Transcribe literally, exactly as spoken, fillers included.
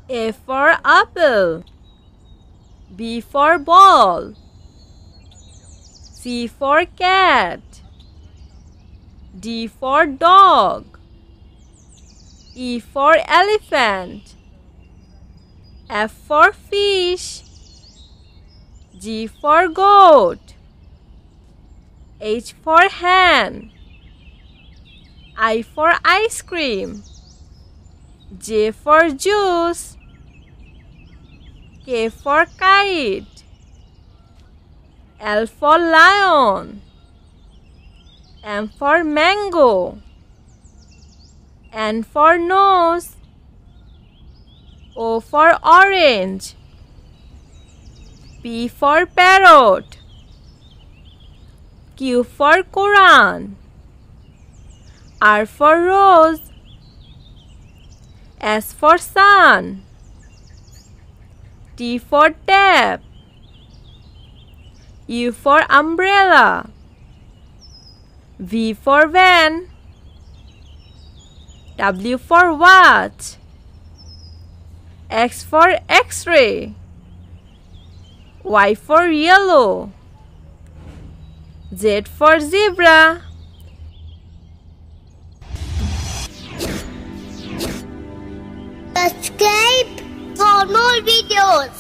A for apple. B for ball. C for cat. D for dog. E for elephant. F for fish. G for goat. H for hen. I for ice cream. J for juice. K for kite. L for lion. M for mango. N for nose. O for orange. P for parrot. Q for Quran. R for rose. S for sun. T for tap. U for umbrella. V for van. W for watch. X for X-ray. Y for yellow. Z for zebra. Subscribe for more videos.